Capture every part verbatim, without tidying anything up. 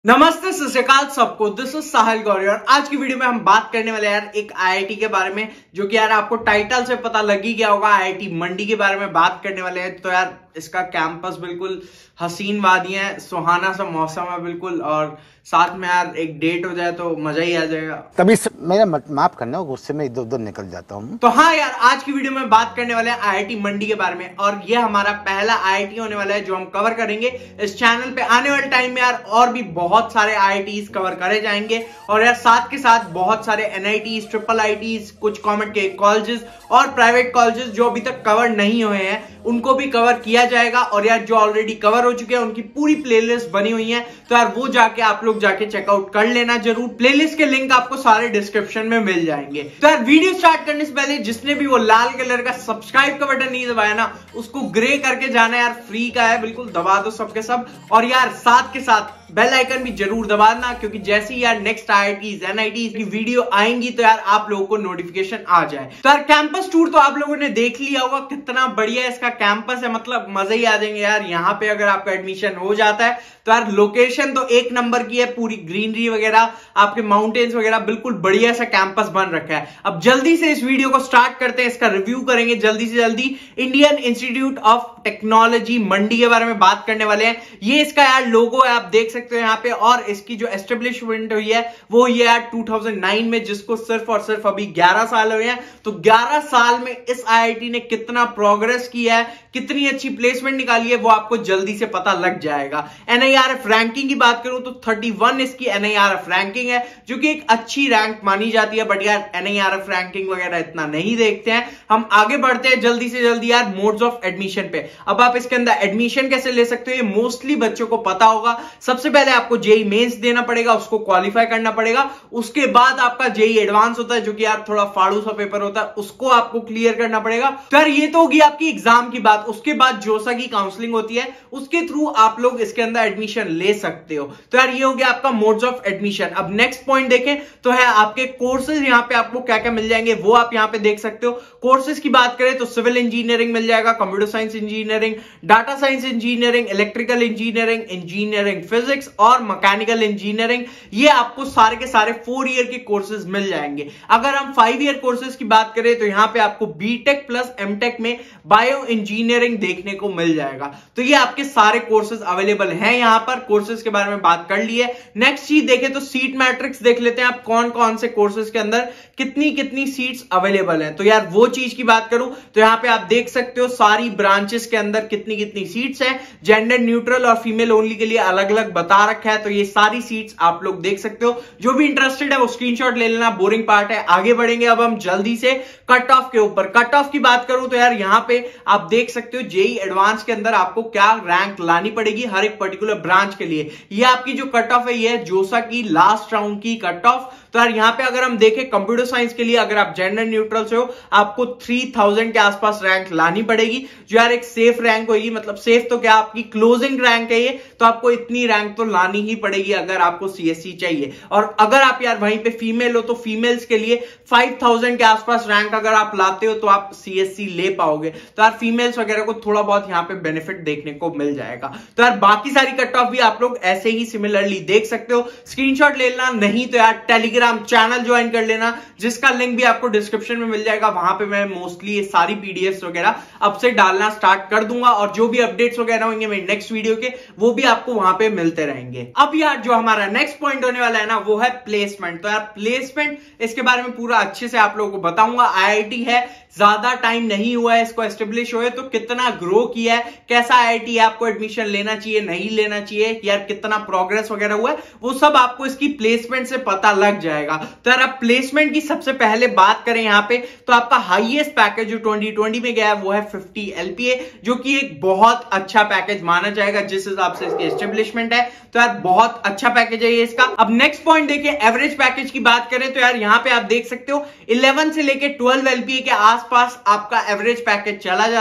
नमस्ते, सत श्री अकाल सबको। दिस इज साहिल गौरी और आज की वीडियो में हम बात करने वाले यार एक आईआईटी के बारे में, जो कि यार आपको टाइटल से पता लग ही गया होगा। आईआईटी मंडी के बारे में बात करने वाले हैं। तो यार इसका कैंपस बिल्कुल हसीन वादियां है, सुहाना सा मौसम है बिल्कुल, और साथ में यार एक डेट हो जाए तो मजा ही आ जाएगा। तभी मेरा माफ करना, गुस्से में इधर उधर निकल जाता हूँ। तो हाँ यार, आज की वीडियो में बात करने वाले हैं आईआईटी मंडी के बारे में, और ये हमारा पहला आईआईटी होने वाला है जो हम कवर करेंगे इस चैनल पे। आने वाले टाइम में यार और भी बहुत सारे आईआईटीज कवर करे जाएंगे, और यार साथ के साथ बहुत सारे एनआईटीज, ट्रिपल आईटीज, कुछ गवर्नमेंट के कॉलेजेस और प्राइवेट कॉलेजेस जो अभी तक कवर नहीं हुए हैं उनको भी कवर किया जाएगा। और यार जो ऑलरेडी कवर हो चुके हैं उनकी पूरी प्लेलिस्ट बनी हुई है, तो यार वो जाके आप लोग जाके चेकआउट कर लेना जरूर। प्लेलिस्ट के लिंक आपको सारे डिस्क्रिप्शन में मिल जाएंगे। तो यार वीडियो स्टार्ट करने से पहले जिसने भी वो लाल कलर का सब्सक्राइब का बटन नहीं दबाया ना, उसको ग्रे करके जाना यार, फ्री का है, बिल्कुल दबा दो सबके सब। और यार साथ के साथ बेल आइकन भी जरूर दबाना, क्योंकि जैसे ही यार नेक्स्ट आईआईटीज एनआईटीज की वीडियो आएंगी तो यार आप लोगों को नोटिफिकेशन आ जाए। तो यार कैंपस टूर तो आप लोगों ने देख लिया होगा, कितना बढ़िया इसका कैंपस है, मतलब मजा ही आ जाएंगे यार। यहाँ पे अगर आपका एडमिशन हो जाता है तो यार लोकेशन तो एक नंबर की है, पूरी ग्रीनरी वगैरह, आपके माउंटेन्स वगैरह, बिल्कुल बढ़िया सा कैंपस बन रखा है। अब जल्दी से इस वीडियो को स्टार्ट करते हैं, इसका रिव्यू करेंगे जल्दी से जल्दी। Indian Institute of Technology Mandi के बारे में बात करने वाले हैं। ये इसका यार लोगो है, आप देख सकते हो यहाँ पे, और इसकी जो एस्टेब्लिशमेंट हुई है वो ये यार टू थाउजेंड नाइन में, जिसको सिर्फ और सिर्फ अभी ग्यारह साल हुए हैं। तो ग्यारह साल में इस आईआईटी ने कितना प्रोग्रेस किया है, कितनी अच्छी प्लेसमेंट निकाली है, वो आपको जल्दी से पता लग जाएगा। एनआईआरएफ रैंकिंग की बात करूं तो इकतीस इसकी एनआईआरएफ रैंकिंग है, जो कि एक अच्छी रैंक मानी जाती है। बट यार एनआईआरएफ रैंकिंग वगैरह इतना नहीं देखते हैं, हम आगे बढ़ते हैं जल्दी से जल्दी यार मोड्स ऑफ एडमिशन पे। अब आप इसके अंदर एडमिशन कैसे ले सकते हो ये मोस्टली बच्चों को पता होगा। सबसे पहले आपको जेई मेंस देना पड़ेगा, उसको क्वालिफाई करना पड़ेगा। उसके बाद आपका जेई एडवांस होता है, जो कि यार थोड़ा फाड़ू सा पेपर होता है, उसको आपको क्लियर करना पड़ेगा। तो यार ये तो होगी आपकी एग्जाम की बात। उसके बाद जोसा की काउंसलिंग होती है, उसके थ्रू आप लोग इसके अंदर एडमिशन ले सकते हो। तो यार ये हो गया आपका मोड्स ऑफ एडमिशन। अब नेक्स्ट पॉइंट देखें तो है आपके कोर्सेज। यहाँ पे आपको क्या क्या मिल जाएंगे वो आप यहाँ पे देख सकते हो। कोर्सेज की बात करें तो सिविल इंजीनियरिंग मिल जाएगा, computer science engineering, data science engineering, electrical engineering, engineering physics और मैकेनिकल इंजीनियरिंग। ये आपको सारे के सारे फोर ईयर के कोर्सेज मिल जाएंगे। अगर हम फाइव ईयर कोर्सेज की बात करें तो यहाँ पे आपको बीटेक प्लस एमटेक में बायो इंजीनियरिंग देखने को मिल जाएगा। तो ये आपके सारे कोर्सेज अवेलेबल हैं यहाँ पर। कोर्सेज के बारे में बात कर ली है। नेक्स्ट चीज देखें तो सीट मैट्रिक्स देख लेते हैं, आप कौन कौन से कोर्सेज के अंदर कितनी कितनी सीट्स अवेलेबल हैं। तो यार वो चीज की बात करूं तो यहाँ पे आप देख सकते हो सारी ब्रांचेस के अंदर कितनी कितनी सीट्स हैं। जेंडर न्यूट्रल और फीमेल ओनली के लिए अलग अलग बता रखा है। तो ये सारी सीट्स आप लोग देख सकते हो। जो भी इंटरेस्टेड है वो स्क्रीनशॉट ले लेना, बोरिंग पार्ट है। आगे बढ़ेंगे अब हम जल्दी से कट ऑफ के ऊपर। कट ऑफ की बात करूं तो यार यहाँ पे आप देख सकते हो जेई एडवांस के अंदर आपको क्या रैंक लानी पड़ेगी हर एक पर्टिकुलर ब्रांच के लिए। ये आपकी जो कट ऑफ है ये है जोसा की लास्ट राउंड की कट ऑफ। तो यार यहाँ पे अगर हम देखें कंप्यूटर साइंस के लिए, अगर आप जेंडर न्यूट्रल से हो, आपको तीन हज़ार के आसपास रैंक लानी पड़ेगी, जो यार एक सेफ रैंक होगी। मतलब सेफ तो क्या, आपकी क्लोजिंग रैंक है ये, तो आपको इतनी रैंक तो लानी ही पड़ेगी अगर आपको सीएससी चाहिए। और अगर आप यार वहीं पे फीमेल हो तो फीमेल्स के लिए पांच हज़ार के आसपास रैंक अगर आप लाते हो तो आप सीएससी ले पाओगे। तो यार फीमेल्स वगैरह को थोड़ा बहुत यहाँ पे बेनिफिट देखने को मिल जाएगा। तो यार बाकी सारी कट ऑफ भी आप लोग ऐसे ही सिमिलरली देख सकते हो। स्क्रीनशॉट ले लेना, नहीं तो यार टेलीग्राम चैनल ज्वाइन कर लेना, जिसका लिंक भी आपको डिस्क्रिप्शन में मिल जाएगा। वहां पे मैं मोस्टली ये सारी पीडीएफ वगैरह अब से डालना स्टार्ट कर दूंगा, और जो भी अपडेट्स वगैरह होंगे मेरे नेक्स्ट वीडियो के, वो भी आपको वहां पे मिलते रहेंगे। अब यार जो हमारा नेक्स्ट पॉइंट होने वाला है ना, वो है प्लेसमेंट। तो यार प्लेसमेंट, इसके बारे में पूरा अच्छे से आप लोगों को बताऊंगा। आईआईटी है, ज्यादा टाइम नहीं हुआ है इसको एस्टेब्लिश हुए, तो कितना ग्रो किया है, कैसा आईआईटी है, आपको एडमिशन लेना चाहिए नहीं लेना चाहिए, यार कितना प्रोग्रेस वगैरह हुआ है, वो सब आपको इसकी प्लेसमेंट से पता लग जाएगा। तो यार आप प्लेसमेंट की सबसे पहले बात करें यहाँ पे, तो आपका हाईएस्ट पैकेज जो ट्वेंटी ट्वेंटी में गया है वो है फिफ्टी एलपीए, जो कि एक बहुत अच्छा पैकेज माना जाएगा जिस हिसाब से इसकी एस्टेब्लिशमेंट है। तो यार बहुत अच्छा पैकेज है ये इसका। अब नेक्स्ट पॉइंट देखिए, एवरेज पैकेज की बात करें तो यार यहाँ पे आप देख सकते हो इलेवन से लेके ट्वेल्व एलपीए के आस आसपास आपका एवरेज पैकेज चला जाता है, जो कि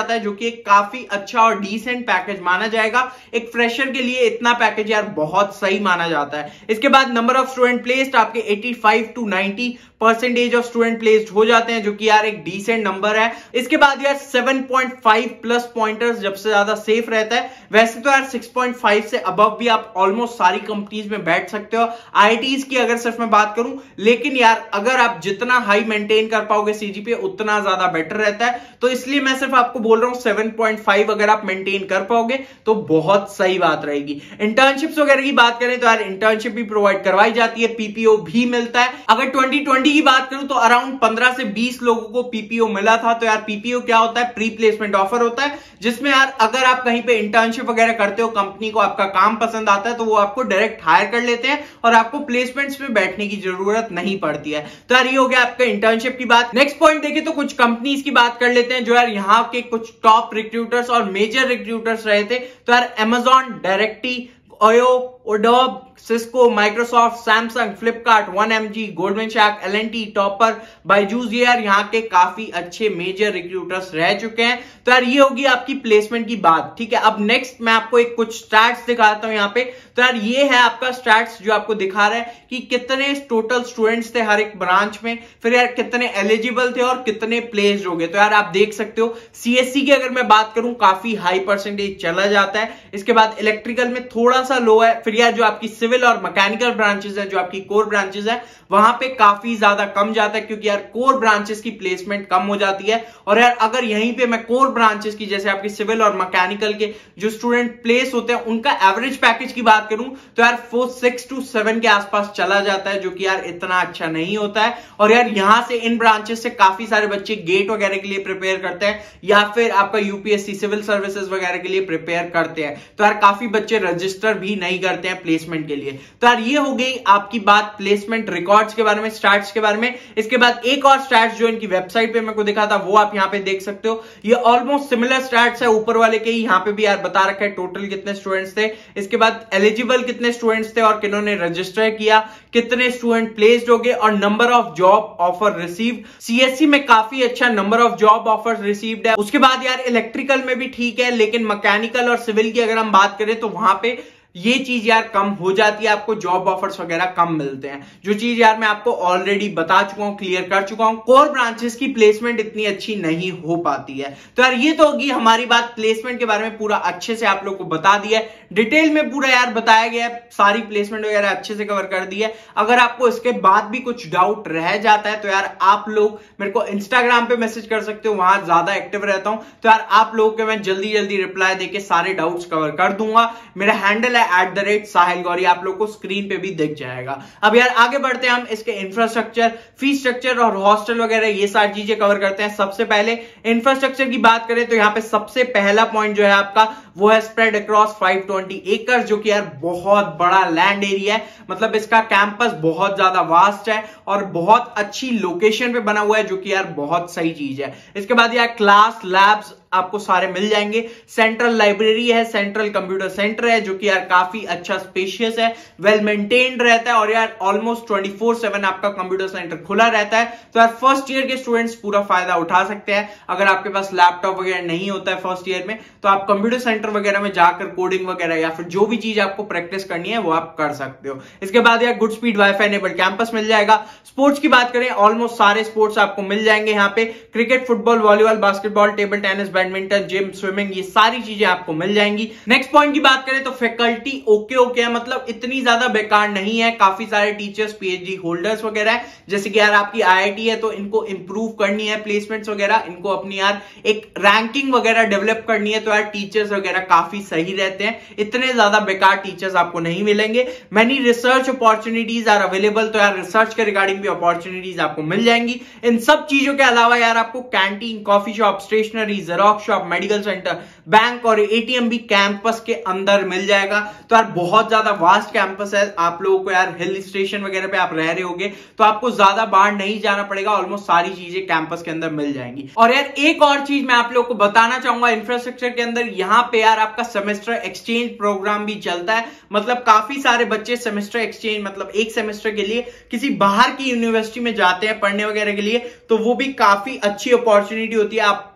लिए काफी अच्छा और डिसेंट पैकेज माना जाएगा। एक फ्रेशर के लिए इतना पैकेज यार बहुत सही माना जाता है। इसके बाद नंबर ऑफ स्टूडेंट प्लेस्ड आपके पचासी टू नब्बे परसेंटेज ऑफ स्टूडेंट प्लेस्ड हो जाते हैं, जो कि यार एक डिसेंट नंबर है। इसके बाद यार सात पॉइंट पाँच प्लस पॉइंटर्स जब से ज्यादा सेफ रहता है। वैसे तो यार छह पॉइंट पाँच से अबव भी आप ऑलमोस्ट सारी कंपनीज में बैठ सकते हो, आईआईटीज की अगर सिर्फ मैं बात करूं। लेकिन यार अगर आप जितना हाई मेंटेन कर पाओगे सीजीपीए उतना ज्यादा बेटर रहता है, तो इसलिए मैं सिर्फ आपको बोल रहा हूं सात पॉइंट पाँच अगर आप मेंटेन कर पाओगे तो बहुत सही बात रहेगी। इंटर्नशिप्स वगैरह की बात करें तो यार इंटर्नशिप भी प्रोवाइड करवाई जाती है, पीपीओ भी मिलता है। अगर ट्वेंटी ट्वेंटी की बात करूं तो अराउंड पंद्रह से बीस लोगों को पीपीओ मिला था। तो यार पीपीओ क्या होता है? प्री प्लेसमेंट ऑफर होता है, जिसमें यार अगर आप कहीं पे इंटर्नशिप वगैरह करते हो, कंपनी को आपका काम पसंद आता है, तो वो आपको डायरेक्ट हायर कर लेते हैं और आपको प्लेसमेंट्स में बैठने की जरूरत नहीं पड़ती है। तो यार ये हो गया आपका इंटर्नशिप की बात। नेक्स्ट पॉइंट देखिए तो कुछ कंपनीज की बात कर लेते हैं जो यार यहाँ के कुछ टॉप रिक्रूटर्स और मेजर रिक्रूटर्स रहे थे। तो यार Amazon, directly, OYO, Adobe, Cisco, Microsoft, Samsung, Flipkart, one M G, Goldman सैक्स, L and T, Toppr, Byju's, ये यार यहाँ के काफी अच्छे मेजर रिक्रूटर्स रह चुके हैं। तो यार ये होगी आपकी प्लेसमेंट की बात, ठीक है। अब नेक्स्ट मैं आपको एक कुछ स्टैट्स दिखाता हूं यहाँ पे। तो यार ये है आपका स्टैट्स जो आपको दिखा रहा है कि कितने टोटल स्टूडेंट्स थे हर एक ब्रांच में, फिर यार कितने एलिजिबल थे और कितने प्लेस्ड हो गए। तो यार आप देख सकते हो सीएससी की अगर मैं बात करूं काफी हाई परसेंटेज चला जाता है। इसके बाद इलेक्ट्रिकल में थोड़ा सा लो है। फिर यार जो आपकी सिविल और मैकेनिकल ब्रांचेस है, जो आपकी कोर ब्रांचेस है, वहां पे काफी ज्यादा कम जाता है, क्योंकि यार कोर ब्रांचेस की प्लेसमेंट कम हो जाती है। और यार अगर यहीं पे मैं कोर ब्रांचेस की जैसे आपकी सिविल और मैकेनिकल के जो स्टूडेंट प्लेस होते हैं उनका एवरेज पैकेज की बात करूं तो यार फोर सिक्स टू सेवन के आसपास चला जाता है, जो कि यार इतना अच्छा नहीं होता है। और यार यहां से इन ब्रांचेस से काफी सारे बच्चे गेट वगैरह के लिए प्रिपेयर करते हैं, या फिर आपका यूपीएससी सिविल सर्विसेज वगैरह के लिए प्रिपेयर करते हैं। तो यार काफी बच्चे रजिस्टर भी नहीं करते हैं प्लेसमेंट के लिए। तो यार ये हो गई आपकी बात प्लेसमेंट रिकॉर्ड्स के बारे में, स्टैट्स के बारे में। इसके बाद एक और स्टैट्स जो इनकी वेबसाइट पे मेरे को दिखा था वो आप यहाँ पे देख सकते हो। ये ऑलमोस्ट सिमिलर स्टैट्स है ऊपर वाले के ही, यहाँ पे भी यार बता रखा है टोटल कितने स्टूडेंट्स थे, इसके बाद एलिजिबल कितने स्टूडेंट्स थे और किन्होंने रजिस्टर किया, कितने स्टूडेंट प्लेस्ड हो गए और number of job offer received. CSC में काफी अच्छा number of job offer received है। उसके बाद यार इलेक्ट्रिकल में भी ठीक है, लेकिन मैकेनिकल और सिविल की अगर हम बात करें तो वहां पे ये चीज यार कम हो जाती है, आपको जॉब ऑफर्स वगैरह कम मिलते हैं, जो चीज यार मैं आपको ऑलरेडी बता चुका हूं, क्लियर कर चुका हूं। कोर ब्रांचेस की प्लेसमेंट इतनी अच्छी नहीं हो पाती है। तो यार ये तो होगी हमारी बात प्लेसमेंट के बारे में, पूरा अच्छे से आप लोग को बता दिया है, डिटेल में पूरा यार बताया गया है, सारी प्लेसमेंट वगैरह अच्छे से कवर कर दी है। अगर आपको इसके बाद भी कुछ डाउट रह जाता है तो यार आप लोग मेरे को इंस्टाग्राम पे मैसेज कर सकते हो, वहां ज्यादा एक्टिव रहता हूं। तो यार आप लोगों के मैं जल्दी जल्दी रिप्लाई देके सारे डाउट्स कवर कर दूंगा। मेरा handle at the rate Sahil Gauri, आप लोग को स्क्रीन पे भी दिख जाएगा। अब यार आगे बढ़ते हैं हम इसके इंफ्रास्ट्रक्चर, फीस स्ट्रक्चर और हॉस्टल वगैरह ये सारी चीजें कवर करते हैं। सबसे पहले इंफ्रास्ट्रक्चर की बात करें तो यहाँ पे सबसे पहला पॉइंट जो है आपका वो है spread across five twenty acres, जो कि यार बहुत बड़ा लैंड एरिया है। मतलब इसका कैंपस बहुत ज्यादा वास्ट है और बहुत अच्छी लोकेशन पे बना हुआ है, जो कि यार बहुत सही चीज है। इसके बाद यार क्लास लैब्स आपको सारे मिल जाएंगे। सेंट्रल लाइब्रेरी है, सेंट्रल कंप्यूटर सेंटर है, जो कि यार काफी अच्छा स्पेशियस है, वेल मेंटेन्ड रहता है और यार ऑलमोस्ट ट्वेंटी फोर सेवन आपका कंप्यूटर सेंटर खुला रहता है। तो यार फर्स्ट ईयर के स्टूडेंट्स पूरा फायदा उठा सकते हैं। अगर आपके पास लैपटॉप वगैरह नहीं होता है फर्स्ट ईयर में तो आप कंप्यूटर सेंटर वगैरह में जाकर कोडिंग वगैरह या फिर जो भी चीज आपको प्रैक्टिस करनी है वो आप कर सकते हो। इसके बाद यार good speed WiFi enabled campus मिल जाएगा। स्पोर्ट्स की बात करें ऑलमोस्ट सारे स्पोर्ट्स आपको मिल जाएंगे यहाँ पे, cricket, football, volleyball, basketball, table tennis, badminton, gym, swimming, ये सारी चीजें आपको मिल जाएंगी। नेक्स्ट पॉइंट की बात करें तो फैकल्टी ओके ओके है, मतलब इतनी ज्यादा बेकार नहीं है। काफी सारे टीचर्स पीएचडी होल्डर्स वगैरह है, जैसे कि यार आपकी आईआईटी है तो इनको इंप्रूव करनी है प्लेसमेंट्स वगैरह, इनको अपनी यार एक रैंकिंग वगैरह डेवलप करनी है, तो यार टीचर्स वगैरह काफी सही रहते हैं। इतने ज्यादा बेकार टीचर्स आपको नहीं मिलेंगे। Many research opportunities are available, तो यार रिसर्च के रिगार्डिंग भी अपॉर्चुनिटीज आपको मिल जाएंगी। इन सब चीजों के अलावा यार आपको canteen, coffee shop, stationery, xerox shop, medical centre, bank और एटीएम भी कैंपस के अंदर मिल जाएगा। तो यार बहुत ज्यादा वास्ट कैंपस है। आप लोगों को यार हिल स्टेशन वगैरह पे आप रह रहे होगे तो आपको ज्यादा बाहर नहीं जाना पड़ेगा, ऑलमोस्ट सारी चीजें कैंपस के अंदर मिल जाएंगी। और यार एक और चीज मैं आप लोगों को बताना चाहूंगा इंफ्रास्ट्रक्चर के अंदर, यहाँ पे यार आपका सेमेस्टर एक्सचेंज प्रोग्राम भी चलता है। मतलब काफी सारे बच्चे सेमेस्टर एक्सचेंज मतलब एक सेमेस्टर के लिए किसी बाहर की यूनिवर्सिटी में जाते हैं पढ़ने वगैरह के लिए, तो वो भी काफी अच्छी अपॉर्चुनिटी होती है। आप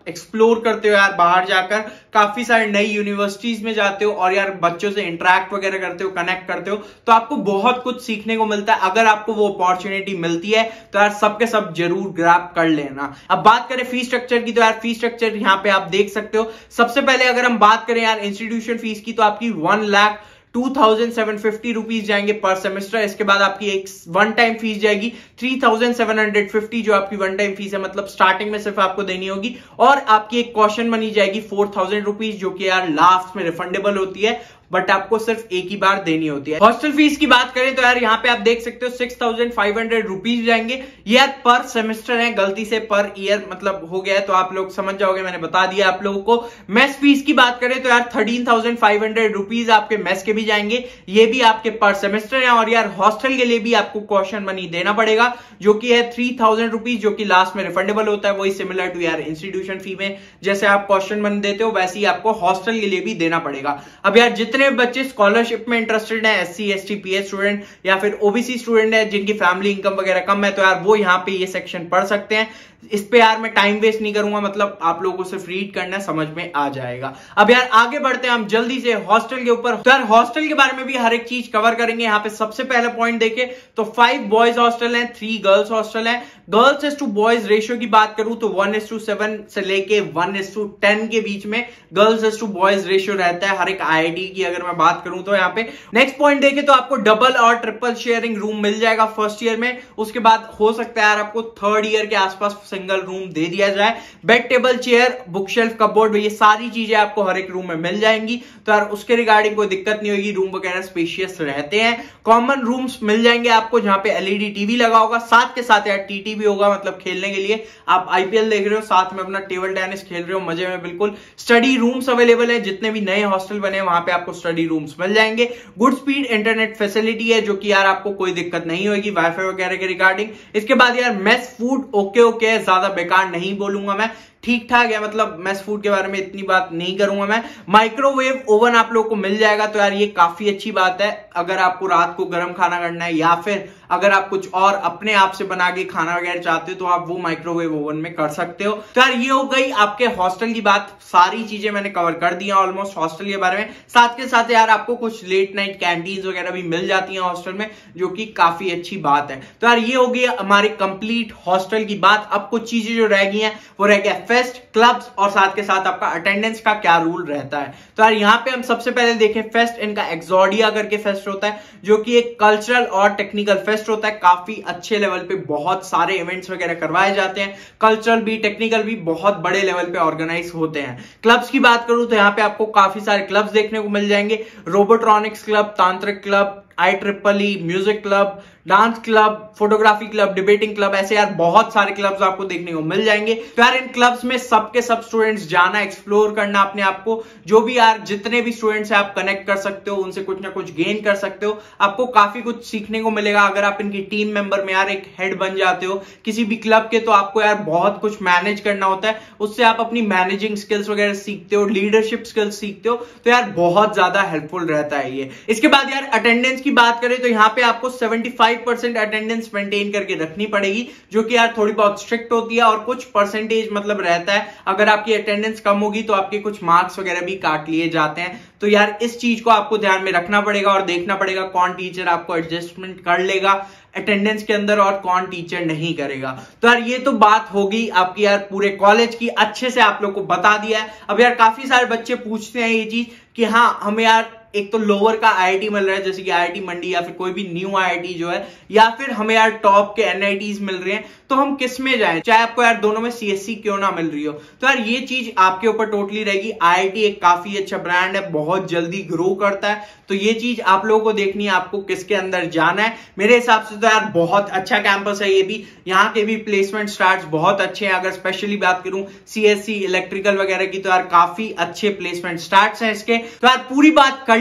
एक्सप्लोर करते हो यार, बाहर जाकर काफी सारे नई यूनिवर्सिटीज में जाते हो और यार बच्चों से इंटरेक्ट वगैरह करते हो, कनेक्ट करते हो, तो आपको बहुत कुछ सीखने को मिलता है। अगर आपको वो अपॉर्चुनिटी मिलती है तो यार सबके सब जरूर ग्रैब कर लेना। अब बात करें फीस स्ट्रक्चर की, तो यार फीस स्ट्रक्चर यहाँ पे आप देख सकते हो। सबसे पहले अगर हम बात करें यार इंस्टीट्यूशन फीस की, तो आपकी one lakh two thousand seven fifty rupees जाएंगे पर सेमेस्टर। इसके बाद आपकी एक वन टाइम फीस जाएगी three thousand seven hundred fifty, जो आपकी वन टाइम फीस है, मतलब स्टार्टिंग में सिर्फ आपको देनी होगी। और आपकी एक क्वेश्चन मनी जाएगी फोर थाउजेंड रुपीज, जो कि यार लास्ट में रिफंडेबल होती है, बट आपको सिर्फ एक ही बार देनी होती है। हॉस्टल फीस की बात करें तो यार यहाँ पे आप देख सकते हो six thousand five hundred rupees जाएंगे। ये यार पर सेमेस्टर है, गलती से पर ईयर मतलब हो गया है, तो आप लोग समझ जाओगे, मैंने बता दिया आप लोगों को। मेस फीस की बात करें तो यार thirteen thousand five hundred rupees आपके मेस के भी जाएंगे, ये भी आपके पर सेमेस्टर है। और यार हॉस्टल के लिए भी आपको क्वेश्चन मनी देना पड़ेगा, जो कि है थ्री थाउजेंड रुपीज, जो कि लास्ट में रिफंडेबल होता है। वही सिमिलर टू यार इंस्टीट्यूशन फी में जैसे आप क्वेश्चन मनी देते हो, वैसे ही आपको हॉस्टल के लिए भी देना पड़ेगा। अब यार जितने बच्चे स्कॉलरशिप में इंटरेस्टेड है, एससी एसटी पीएच स्टूडेंट या फिर ओबीसी स्टूडेंट है जिनकी फैमिली इनकम वगैरह कम है, तो यार वो यहाँ पे ये सेक्शन पढ़ सकते हैं। इस पे यार मैं टाइम वेस्ट नहीं करूंगा, मतलब आप लोगों को सिर्फ रीड करना है, समझ में आ जाएगा। अब यार आगे बढ़ते हैं हम जल्दी से हॉस्टल के ऊपर। तो यार हॉस्टल के बारे में भी हर एक चीज कवर करेंगे। यहाँ पे सबसे पहला पॉइंट देखें तो फाइव बॉयज हॉस्टल है, थ्री गर्ल्स हॉस्टल है। Girls is to boys ratio की बात करूं तो वन इज टू सेवन से लेके वन इज टू टेन के बीच में girls is to boys ratio रहता है हर एक आईआईटी की, अगर मैं बात करूं तो। यहाँ पे नेक्स्ट पॉइंट देखें तो आपको डबल और ट्रिपल शेयरिंग रूम मिल जाएगा फर्स्ट ईयर में। उसके बाद हो सकता है यार आपको थर्ड ईयर के आसपास सिंगल रूम दे दिया जाए। Bed, table, chair, book shelf, cupboard, ये सारी चीजें आपको हर एक रूम में मिल जाएंगी, तो यार उसके रिगार्डिंग कोई दिक्कत नहीं होगी। रूम वगैरह स्पेशियस रहते हैं। कॉमन रूम्स मिल जाएंगे आपको जहां पे एलईडी टीवी लगा होगा, साथ के साथ यार टीटी भी होगा, मतलब खेलने के लिए आप आईपीएल देख रहे हो, साथ में अपना टेबल टेनिस खेल रहे हो मजे में बिल्कुल। स्टडी रूम्स अवेलेबल है, जितने भी नए हॉस्टल बने हैं वहां पे आपको स्टडी रूम्स मिल जाएंगे। गुड स्पीड इंटरनेट फैसिलिटी है, जो कि यार आपको कोई दिक्कत नहीं होगी वाईफाई वगैरह के रिगार्डिंग। इसके बाद यार मेस फूड ओके ओके है, ज्यादा बेकार नहीं बोलूंगा मैं, ठीक ठाक है, मतलब मेस फूड के बारे में इतनी बात नहीं करूंगा मैं। माइक्रोवेव ओवन आप लोगों को मिल जाएगा, तो यार ये काफी अच्छी बात है अगर आपको रात को गर्म खाना करना है, या फिर अगर आप कुछ और अपने आप से बना के खाना वगैरह चाहते हो तो आप वो माइक्रोवेव ओवन में कर सकते हो। तो यार ये हो गई आपके हॉस्टल की बात, सारी चीजें मैंने कवर कर दी हैं ऑलमोस्ट हॉस्टल के बारे में। साथ के साथ यार आपको कुछ लेट नाइट कैंटीन वगैरह भी मिल जाती हैं हॉस्टल में, जो कि काफी अच्छी बात है। तो यार ये हो गई हमारी कंप्लीट हॉस्टल की बात। अब कुछ चीजें जो रह गई हैं वो रह गया फेस्ट, क्लब्स और साथ के साथ आपका अटेंडेंस का क्या रूल रहता है। तो यार यहाँ पे हम सबसे पहले देखें फेस्ट, इनका एक्सोडिया करके फेस्ट होता है, जो कि एक कल्चरल और टेक्निकल फेस्ट होता है। काफी अच्छे लेवल पे बहुत सारे इवेंट्स वगैरह करवाए जाते हैं, कल्चरल भी टेक्निकल भी बहुत बड़े लेवल पे ऑर्गेनाइज होते हैं। क्लब्स की बात करूं तो यहाँ पे आपको काफी सारे क्लब्स देखने को मिल जाएंगे। Robotronics club, Tantrik club, I triple E, music club, dance club, photography club, debating club, ऐसे यार बहुत सारे क्लब्स आपको देखने को मिल जाएंगे। तो यार इन क्लब्स में सबके सब स्टूडेंट्स जाना, एक्सप्लोर करना अपने आप को, जो भी यार जितने भी स्टूडेंट्स हैं आप कनेक्ट कर सकते हो, उनसे कुछ ना कुछ गेन कर सकते हो, आपको काफी कुछ सीखने को मिलेगा। अगर आप इनकी टीम मेंबर में यार एक हेड बन जाते हो किसी भी क्लब के, तो आपको यार बहुत कुछ मैनेज करना होता है, उससे आप अपनी मैनेजिंग स्किल्स वगैरह सीखते हो, लीडरशिप स्किल्स सीखते हो, तो यार बहुत ज्यादा हेल्पफुल रहता है ये। इसके बाद यार अटेंडेंस की बात करें तो यहाँ पे आपको seventy five percent attendance maintain करके रखनी पड़ेगी, जो कि यार थोड़ी बहुत स्ट्रिक्ट होती है, और कुछ परसेंटेज मतलब रहता है, अगर आपकी अटेंडेंस कम होगी तो आपके कुछ मार्क्स वगैरह भी काट लिए जाते हैं। तो यार इस चीज को आपको ध्यान में रखना पड़ेगा और देखना पड़ेगा कौन टीचर आपको एडजस्टमेंट कर लेगा अटेंडेंस के अंदर और कौन टीचर नहीं करेगा। तो यार ये तो बात होगी आपकी यार पूरे कॉलेज की, अच्छे से आप लोग को बता दिया है। अब यार काफी सारे बच्चे पूछते हैं ये चीज कि हाँ हमें यार एक तो लोअर का आईआईटी मिल रहा है जैसे कि आईआईटी मंडी या फिर कोई भी न्यू आईआईटी जो है, या फिर हमें यार टॉप के एनआईटीज मिल रहे हैं, तो हम किस में जाएं, चाहे आपको यार दोनों में सीएससी क्यों ना मिल रही हो। तो यार ये चीज आपके ऊपर टोटली रहेगी। आईआईटी एक काफी अच्छा ब्रांड है, बहुत जल्दी ग्रो करता है, तो ये चीज आप लोगों को देखनी है आपको किसके अंदर जाना है। मेरे हिसाब से तो यार बहुत अच्छा कैंपस है ये भी, यहाँ के भी प्लेसमेंट स्टार्ट बहुत अच्छे हैं। अगर स्पेशली बात करूं सीएससी इलेक्ट्रिकल वगैरह की, तो यार काफी अच्छे प्लेसमेंट स्टार्ट हैं इसके। तो यार पूरी बात कर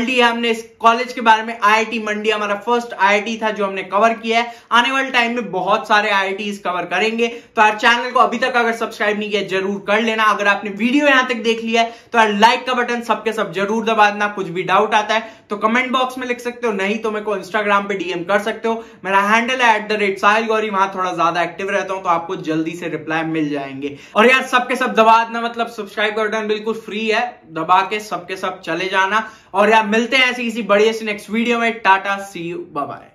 वर्ल्ड ही हमने इस कॉलेज के बारे में। आईआईटी मंडी हमारा फर्स्ट आईआईटी था जो हमने कवर किया है। आने वाले टाइम में बहुत सारे आईआईटीज कवर करेंगे, तो यार चैनल को अभी तक अगर सब्सक्राइब नहीं किया जरूर कर लेना। अगर आपने वीडियो यहां तक देख लिया है तो यार लाइक का बटन सबके सब जरूर दबा देना। कुछ भी डाउट आता है तो कमेंट बॉक्स में लिख सकते हो, नहीं तो मेरे को इंस्टाग्राम पे डीएम कर सकते हो। मेरा हैंडल है at the rate Sahil Gauri, वहां थोड़ा ज्यादा एक्टिव रहता हूं तो आपको जल्दी से रिप्लाई मिल जाएंगे। और यार सबके सब दबा देना, मतलब सब्सक्राइब का बटन बिल्कुल फ्री है, दबा के सबके सब चले जाना। और यार मिलते हैं ऐसी किसी बढ़िया सी नेक्स्ट वीडियो में। Tata, see you, bye bye.